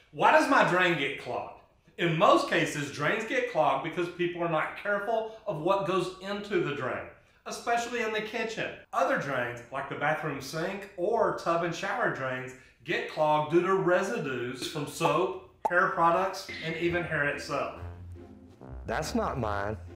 Why does my drain get clogged? In most cases, drains get clogged because people are not careful of what goes into the drain, especially in the kitchen. Other drains, like the bathroom sink or tub and shower drains, get clogged due to residues from soap, hair products, and even hair itself. That's not mine.